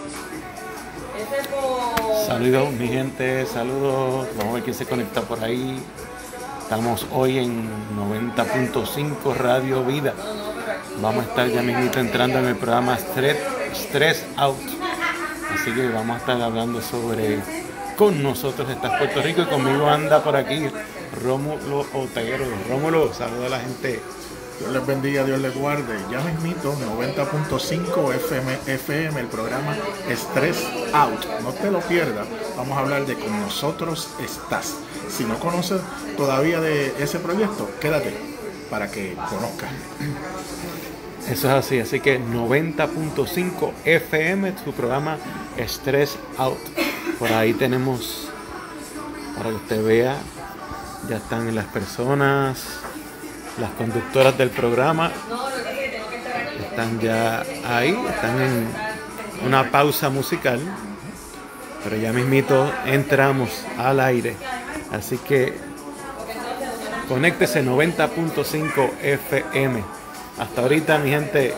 Saludos mi gente, saludos. Vamos a ver quién se conecta por ahí. Estamos hoy en 90.5 Radio Vida. Vamos a estar ya mismo entrando en el programa Stress Out. Así que vamos a estar hablando sobre Con Nosotros Estás Puerto Rico, y conmigo anda por aquí Rómulo Otero. Rómulo, saluda a la gente. Dios les bendiga, Dios les guarde. Ya mismito, 90.5 FM, el programa Stress Out. No te lo pierdas. Vamos a hablar de Con Nosotros Estás. Si no conoces todavía de ese proyecto, quédate para que conozcas. Eso es así que 90.5 FM, su programa Stress Out. Por ahí tenemos, para que usted vea, ya están las personas, las conductoras del programa, están ya ahí, están en una pausa musical, pero ya mismito entramos al aire. Así que conéctese 90.5 FM. Hasta ahorita, mi gente.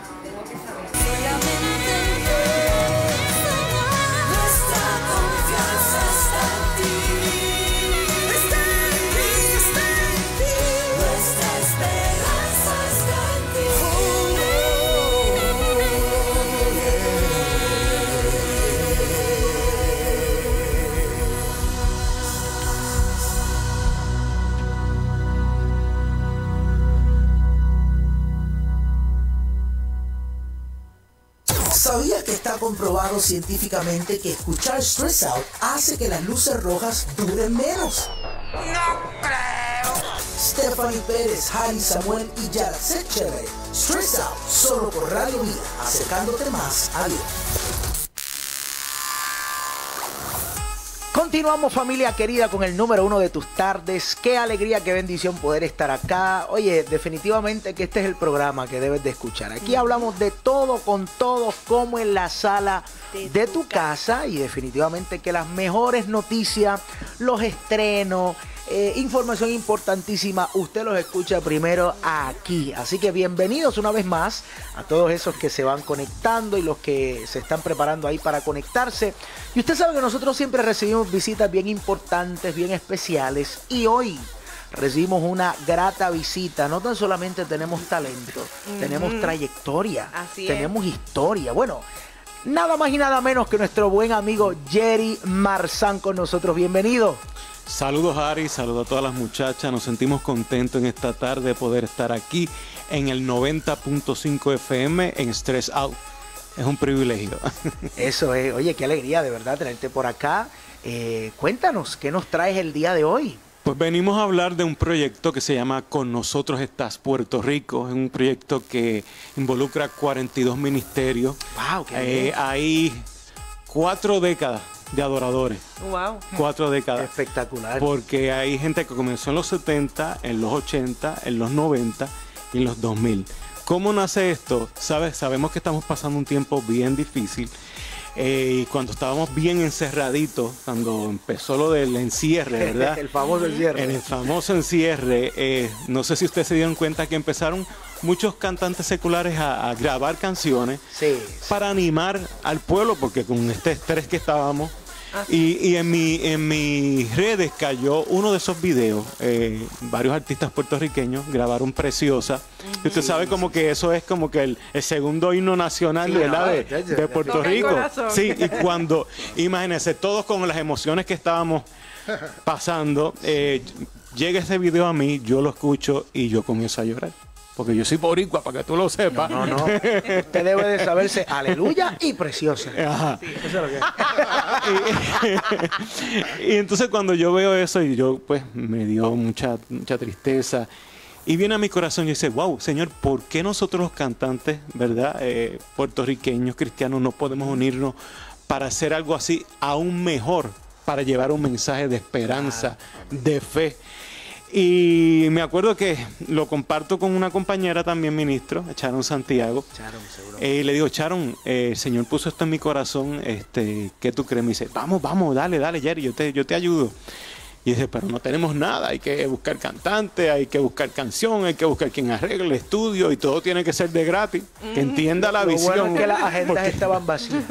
¿Sabías que está comprobado científicamente que escuchar Stress Out hace que las luces rojas duren menos? ¡No creo! Stephanie Pérez, Harry Samuel y Yara Chévere. Stress Out, solo por Radio Vida, acercándote más a Dios. Continuamos, familia querida, con el número 1 de tus tardes. Qué alegría, qué bendición poder estar acá. Oye, definitivamente que este es el programa que debes de escuchar. Aquí hablamos de todo con todos, como en la sala de tu casa, y definitivamente que las mejores noticias, los estrenos, información importantísima, usted los escucha primero aquí. Así que bienvenidos una vez más a todos esos que se van conectando y los que se están preparando ahí para conectarse. Y usted sabe que nosotros siempre recibimos visitas bien importantes, bien especiales, y hoy recibimos una grata visita. No tan solamente tenemos talento, tenemos trayectoria, tenemos historia. Bueno, nada más y nada menos que nuestro buen amigo Jerry Marzán con nosotros. Bienvenido. Saludos, Ari, saludos a todas las muchachas. Nos sentimos contentos en esta tarde de poder estar aquí en el 90.5 FM en Stress Out. Es un privilegio. Eso es. Oye, qué alegría de verdad tenerte por acá. Cuéntanos, ¿qué nos traes el día de hoy? Pues venimos a hablar de un proyecto que se llama Con Nosotros Estás Puerto Rico. Es un proyecto que involucra 42 ministerios. ¡Wow! Qué bien. Hay 4 décadas de adoradores. Wow. 4 décadas. Espectacular. Porque hay gente que comenzó en los 70, en los 80, en los 90 y en los 2000. ¿Cómo nace esto? Sabemos que estamos pasando un tiempo bien difícil. Y cuando estábamos bien encerraditos, cuando empezó lo del encierre, ¿verdad? El famoso encierre. El famoso encierre. No sé si ustedes se dieron cuenta que empezaron muchos cantantes seculares a grabar canciones para animar al pueblo, porque con este estrés que estábamos. Y en mis redes cayó uno de esos videos. Varios artistas puertorriqueños grabaron Preciosa. Y usted sabe como que eso es como que el segundo himno nacional, ¿verdad? De Puerto Rico. Sí, y cuando, imagínense, todos con las emociones que estábamos pasando, llega ese video a mí, yo lo escucho y yo comienzo a llorar. Porque yo soy boricua, para que tú lo sepas. No. Usted debe de saberse aleluya y preciosa. Ajá. Sí, eso es lo que y entonces cuando yo veo eso, y yo pues me dio mucha tristeza. Y viene a mi corazón y dice, wow, Señor, ¿por qué nosotros los cantantes, verdad, puertorriqueños, cristianos, no podemos unirnos para hacer algo así aún mejor, para llevar un mensaje de esperanza, de fe? Y me acuerdo que lo comparto con una compañera también, ministro, Sharon Santiago. Sharon, seguro. Y le digo, Sharon, el Señor puso esto en mi corazón, ¿qué tú crees? Me dice, vamos, dale, Jerry, yo te ayudo. Y dije, pero no tenemos nada, hay que buscar cantante, hay que buscar canción, hay que buscar quien arregle el estudio y todo tiene que ser de gratis, que entienda la visión. Bueno es que las agendas estaban vacías.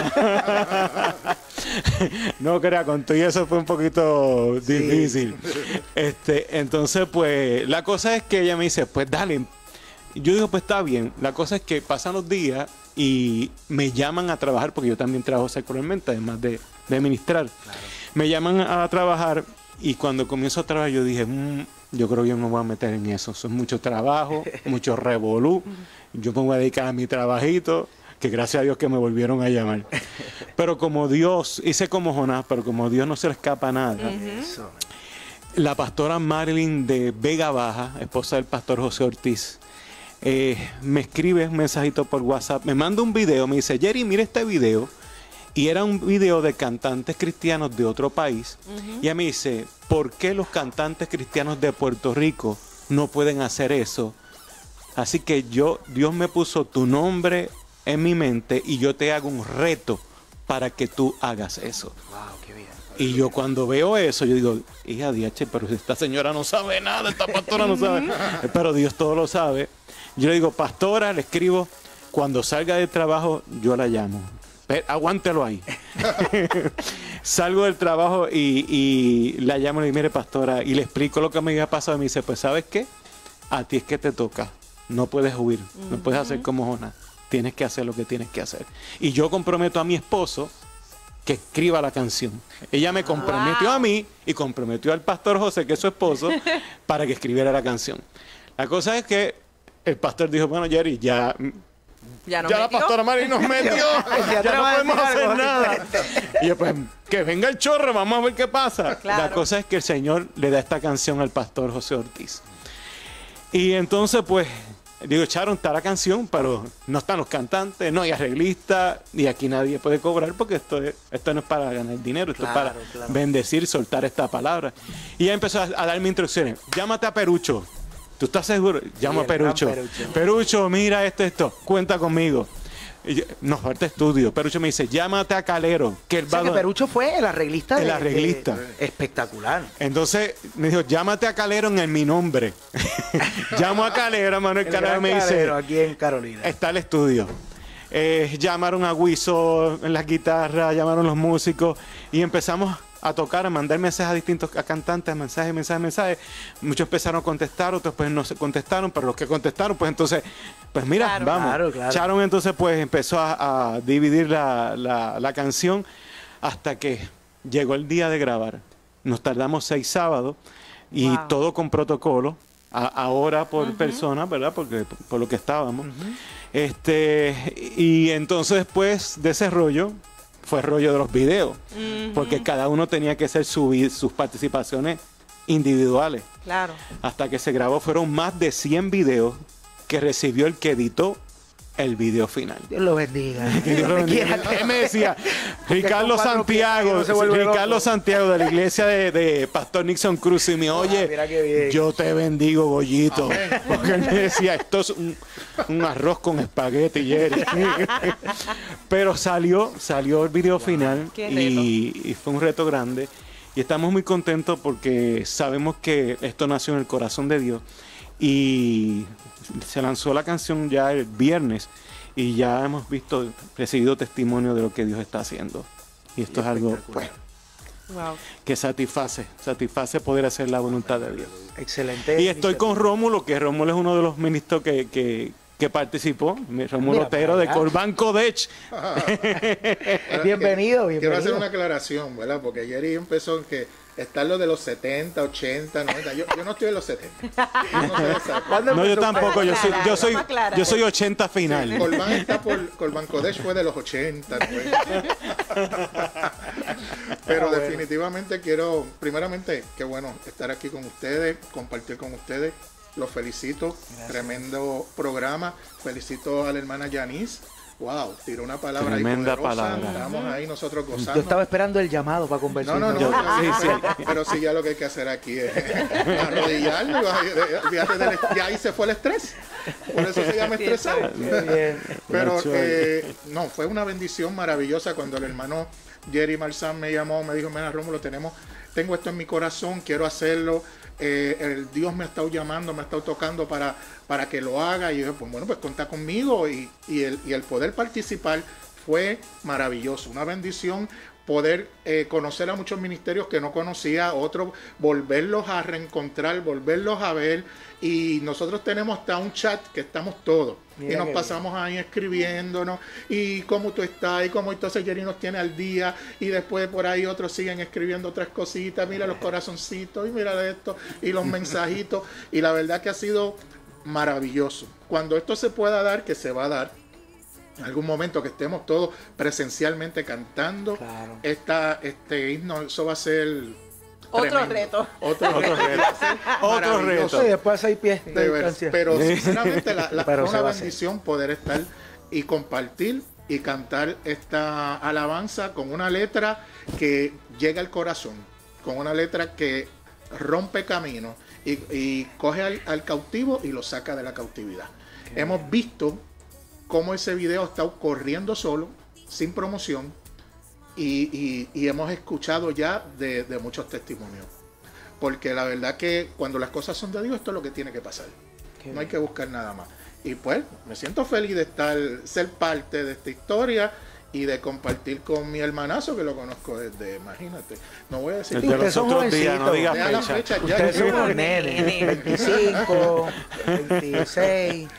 No crea, con todo y eso fue un poquito difícil. Entonces, pues, la cosa es que ella me dice, pues dale. Yo digo, pues está bien. La cosa es que pasan los días y me llaman a trabajar, porque yo también trabajo secularmente, además de ministrar. Claro. Me llaman a trabajar y cuando comienzo a trabajar yo dije, yo creo que yo no me voy a meter en eso. Eso es mucho trabajo, mucho revolú. Yo me voy a dedicar a mi trabajito, que gracias a Dios que me volvieron a llamar. Pero como Dios, hice como Jonás, pero como Dios no se le escapa nada. La pastora Marilyn de Vega Baja, esposa del pastor José Ortiz, me escribe un mensajito por WhatsApp, me manda un video, me dice, Jerry, mira este video. Y era un video de cantantes cristianos de otro país. Y ella me dice, ¿por qué los cantantes cristianos de Puerto Rico no pueden hacer eso? Así que Dios me puso tu nombre en mi mente y yo te hago un reto para que tú hagas eso. Wow, qué bien. Y yo cuando veo eso, yo digo, hija diache, pero esta señora no sabe nada, esta pastora no sabe. Pero Dios todo lo sabe. Yo le digo, pastora, le escribo, cuando salga del trabajo, yo la llamo. Aguántelo ahí. Salgo del trabajo y la llamo y le digo, mire, pastora, y le explico lo que me había pasado. Y me dice, pues, ¿sabes qué? A ti es que te toca. No puedes huir. No puedes hacer como Jonás. Tienes que hacer lo que tienes que hacer. Y yo comprometo a mi esposo que escriba la canción. Ella me comprometió a mí y comprometió al pastor José, que es su esposo, para que escribiera la canción. La cosa es que el pastor dijo, bueno, Jerry, ya la pastora Mari nos metió, ya no podemos hacer nada. Y yo, pues, que venga el chorro, vamos a ver qué pasa. Claro. La cosa es que el Señor le da esta canción al pastor José Ortiz. Y entonces, pues, digo, echaron está la canción, pero no están los cantantes, no hay arreglistas, y aquí nadie puede cobrar porque esto no es para ganar dinero, esto es para bendecir, soltar esta palabra. Y ella empezó a darme instrucciones. Llámate a Perucho. ¿Tú estás seguro? Llamo a Perucho. Perucho, mira esto, cuenta conmigo. Nos falta estudio. Perucho me dice, llámate a Calero. Que Perucho fue el arreglista. El arreglista. Espectacular. Entonces me dijo, llámate a Calero en mi nombre. Llamo a Calero, Manuel Calero me dice, aquí en Carolina. Está el estudio. Llamaron a Huizo en las guitarras, llamaron los músicos y empezamos a tocar, a mandar mensajes a distintos cantantes, mensajes. Muchos empezaron a contestar, otros pues no se contestaron, pero los que contestaron, pues entonces, pues mira, vamos. Claro. Sharon entonces pues empezó a dividir la canción hasta que llegó el día de grabar. Nos tardamos 6 sábados y todo con protocolo, ahora por persona, ¿verdad? Porque por lo que estábamos. Y entonces después de ese rollo, fue el rollo de los videos, porque cada uno tenía que hacer sus participaciones individuales. Claro. Hasta que se grabó, fueron más de 100 videos que recibió el que editó el video final. Dios lo bendiga. Él me decía, Ricardo Santiago de la iglesia de Pastor Nixon Cruz, y me oye, yo te bendigo, Goyito. Porque él me decía, esto es un arroz con espagueti, Jerry. Pero salió el video final y fue un reto grande. Y estamos muy contentos porque sabemos que esto nació en el corazón de Dios. Y se lanzó la canción ya el viernes y ya hemos recibido testimonio de lo que Dios está haciendo. Y esto es algo que satisface poder hacer la voluntad de Dios. Excelente. Y estoy con Rómulo, que Rómulo es uno de los ministros que participó, Rómulo Otero de Corbán Codech. Bienvenido. Quiero hacer una aclaración, ¿verdad? Porque Jerry empezó en que están los de los 70, 80, 90. Yo no estoy en los 70. No, yo tampoco. Yo soy 80 final. Sí, Corbán está Corbán Codech fue de los 80. Pero definitivamente quiero, primeramente, qué bueno estar aquí con ustedes, compartir con ustedes. Los felicito. Gracias. Tremendo programa. Felicito a la hermana Yanis. Wow, tiró una palabra tremenda ahí poderosa. Palabra. Estamos ahí nosotros gozando. Yo estaba esperando el llamado para conversar. No. Pero sí, ya lo que hay que hacer aquí es arrodillarlo. Ya ahí se fue el estrés. Por eso se llama estresado. Pero no, fue una bendición maravillosa cuando el hermano Jerry Marzán me llamó, me dijo, mira Rómulo, tengo esto en mi corazón, quiero hacerlo, el Dios me ha estado llamando, me ha estado tocando para que lo haga, y yo, pues bueno, pues cuenta conmigo, y el poder participar fue maravilloso, una bendición poder conocer a muchos ministerios que no conocía, otros volverlos a reencontrar, volverlos a ver, y nosotros tenemos hasta un chat que estamos todos. Mira, y nos pasamos ahí escribiéndonos, y cómo tú estás, y cómo entonces Jerry nos tiene al día, y después por ahí otros siguen escribiendo otras cositas, mira los corazoncitos, y mira esto, y los mensajitos, y la verdad que ha sido maravilloso. Cuando esto se pueda dar, que se va a dar, en algún momento que estemos todos presencialmente cantando, claro, este himno, eso va a ser otro reto. Otro reto. Y después 6 pies. Pero sinceramente fue una bendición poder estar y compartir y cantar esta alabanza con una letra que llega al corazón, con una letra que rompe caminos y coge al cautivo y lo saca de la cautividad. Hemos visto cómo ese video está corriendo solo, sin promoción, y hemos escuchado ya de muchos testimonios. Porque la verdad que cuando las cosas son de Dios, esto es lo que tiene que pasar. No hay que buscar nada más. Y pues me siento feliz de ser parte de esta historia y de compartir con mi hermanazo, que lo conozco desde, imagínate, no voy a decir que ustedes son jovencitos, no digas fecha. Ustedes son unos nenes, 25, 26.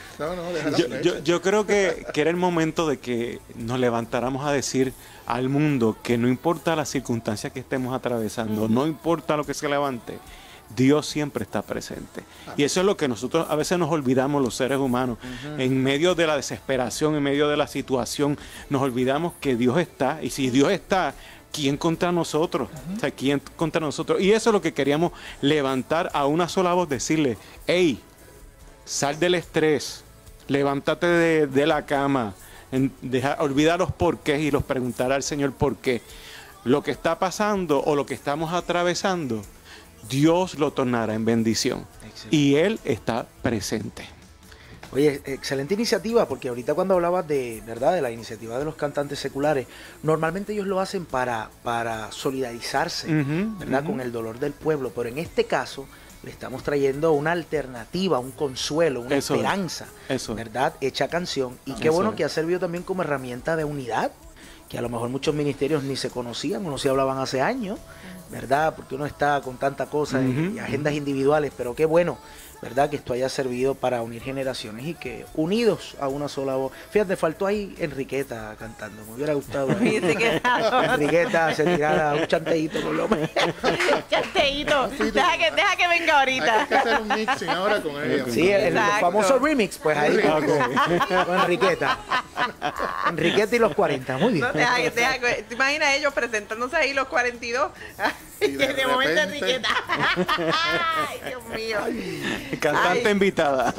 Yo creo que era el momento de que nos levantáramos a decir al mundo que no importa las circunstancias que estemos atravesando, no importa lo que se levante, Dios siempre está presente. Y eso es lo que nosotros a veces nos olvidamos, los seres humanos. En medio de la desesperación, en medio de la situación, nos olvidamos que Dios está. Y si Dios está, ¿quién contra nosotros? O sea, ¿quién contra nosotros? Y eso es lo que queríamos levantar a una sola voz, decirle, hey, sal del estrés, levántate de la cama, olvida los porqués y los preguntar al Señor por qué. Lo que está pasando o lo que estamos atravesando, Dios lo tornará en bendición. Excelente. Y Él está presente. Oye, excelente iniciativa, porque ahorita cuando hablabas de la iniciativa de los cantantes seculares, normalmente ellos lo hacen para solidarizarse, ¿verdad? Con el dolor del pueblo, pero en este caso le estamos trayendo una alternativa, un consuelo, una esperanza, ¿verdad? Hecha canción, y qué bueno que ha servido también como herramienta de unidad, que a lo mejor muchos ministerios ni se conocían o no se hablaban hace años, ¿verdad? Porque uno está con tanta cosa y agendas individuales, pero qué bueno, ¿verdad? Que esto haya servido para unir generaciones y que unidos a una sola voz. Fíjate, faltó ahí Enriqueta cantando, me hubiera gustado. Enriqueta se tirara un chanteíto por lo menos. Chanteíto, deja que venga ahorita. Hay que hacer un mixing ahora con ella. Sí, el famoso remix, pues ahí con Enriqueta. Enriqueta y los 40, muy bien. No, ¿te imaginas ellos presentándose ahí los 42? Y de momento Enriqueta. Ay, Dios mío. Cantante invitada.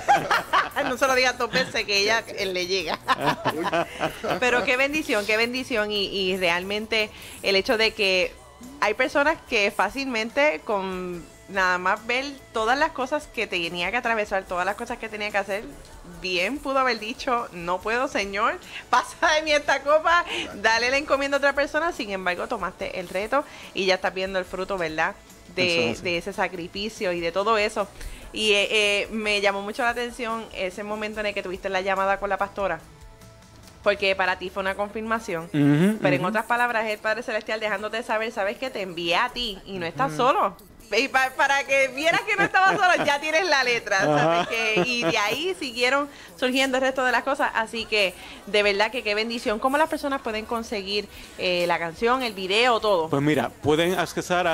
No se lo digas 2 veces que ella le llega. Pero qué bendición y realmente el hecho de que hay personas que fácilmente con nada más ver todas las cosas que tenía que atravesar, todas las cosas que tenía que hacer, bien pudo haber dicho, no puedo, Señor, pasa de mí esta copa, dale la encomienda a otra persona. Sin embargo, tomaste el reto y ya estás viendo el fruto, ¿verdad? De ese sacrificio y de todo eso. Y me llamó mucho la atención ese momento en el que tuviste la llamada con la pastora, porque para ti fue una confirmación, pero en otras palabras, el Padre Celestial dejándote saber, sabes que te envié a ti y no estás solo. Y para que vieras que no estaba solo, ya tienes la letra, ¿sabes? Y de ahí siguieron surgiendo el resto de las cosas. Así que, de verdad que qué bendición. ¿Cómo las personas pueden conseguir la canción, el video, todo? Pues mira, pueden accesar a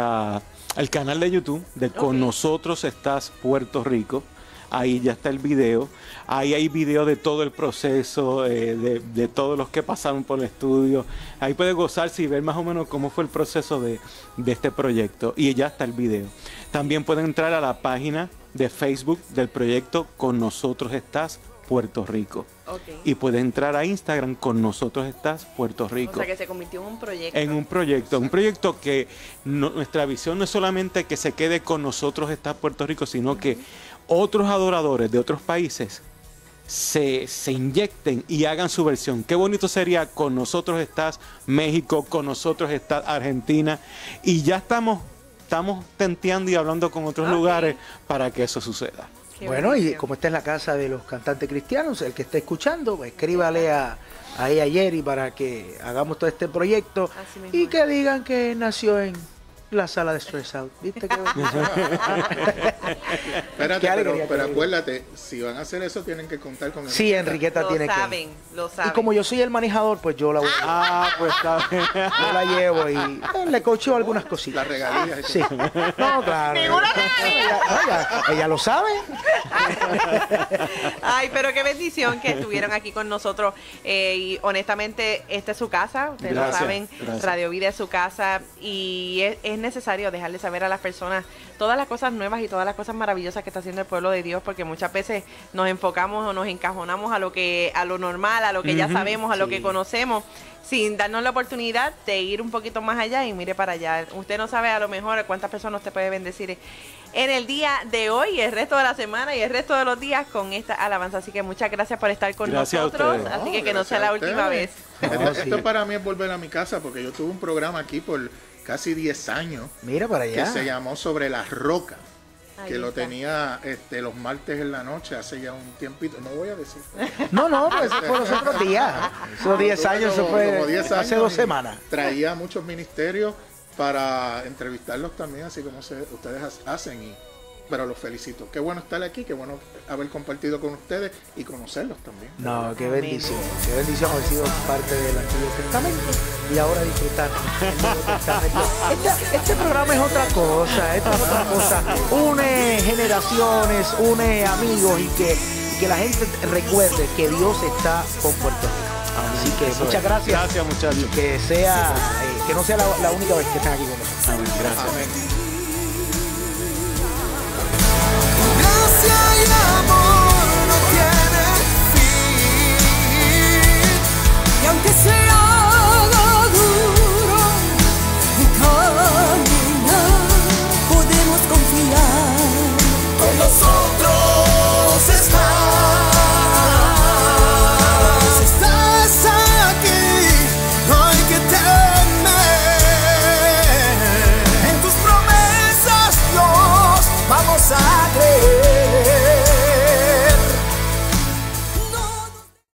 al canal de YouTube de Con Nosotros Estás Puerto Rico. Ahí ya está el video. Ahí hay video de todo el proceso, de todos los que pasaron por el estudio. Ahí puede gozarse y ver más o menos cómo fue el proceso de este proyecto. Y ya está el video. También pueden entrar a la página de Facebook del proyecto Con Nosotros Estás Puerto Rico. Y puede entrar a Instagram Con Nosotros Estás Puerto Rico. O sea que se convirtió en un proyecto. Un proyecto que nuestra visión no es solamente que se quede Con Nosotros Estás Puerto Rico, sino que otros adoradores de otros países se inyecten y hagan su versión. Qué bonito sería con nosotros estás México, con nosotros está Argentina, y ya estamos tenteando y hablando con otros lugares para que eso suceda. Bueno, y como está en la casa de los cantantes cristianos, el que esté escuchando, escríbale a Jerry para que hagamos todo este proyecto y que digan que nació en la sala de Stress Out. ¿Viste? Espérate, pero acuérdate, si van a hacer eso tienen que contar con Sí, Enriqueta tiene que. Lo saben. Y como yo soy el manejador, pues yo la voy pues está bien. Yo la llevo y le coacheo algunas cositas. Las regalías. Sí. No, claro. Ella lo sabe. Ay, pero qué bendición que estuvieron aquí con nosotros. Y honestamente, esta es su casa. Ustedes lo saben. Gracias. Radio Vida es su casa. Y es necesario dejarle saber a las personas todas las cosas nuevas y todas las cosas maravillosas que está haciendo el pueblo de Dios, porque muchas veces nos enfocamos o nos encajonamos a lo normal, a lo que ya sabemos, a lo que conocemos, sin darnos la oportunidad de ir un poquito más allá y mire para allá. Usted no sabe a lo mejor cuántas personas usted puede bendecir en el día de hoy, el resto de la semana y el resto de los días con esta alabanza. Así que muchas gracias por estar con nosotros. Así que no sea la última vez. Esto para mí es volver a mi casa, porque yo tuve un programa aquí por casi 10 años. Mira para allá. Que se llamó Sobre la Roca. Que lo tenía los martes en la noche, hace ya un tiempito. No voy a decir. No, pues por los otros días. Esos 10 años se fue hace 2 semanas. Traía muchos ministerios para entrevistarlos también, así como ustedes hacen. Pero los felicito. Qué bueno estar aquí, qué bueno haber compartido con ustedes y conocerlos también. No, qué bendición. Qué bendición haber sido parte del Antiguo Testamento y ahora disfrutar el Nuevo Testamento. Este programa es otra cosa, une generaciones, une amigos y que la gente recuerde que Dios está con Puerto Rico. Así que muchas gracias. Gracias, muchachos. Que no sea la única vez que están aquí con nosotros. Amén. Gracias. Amén.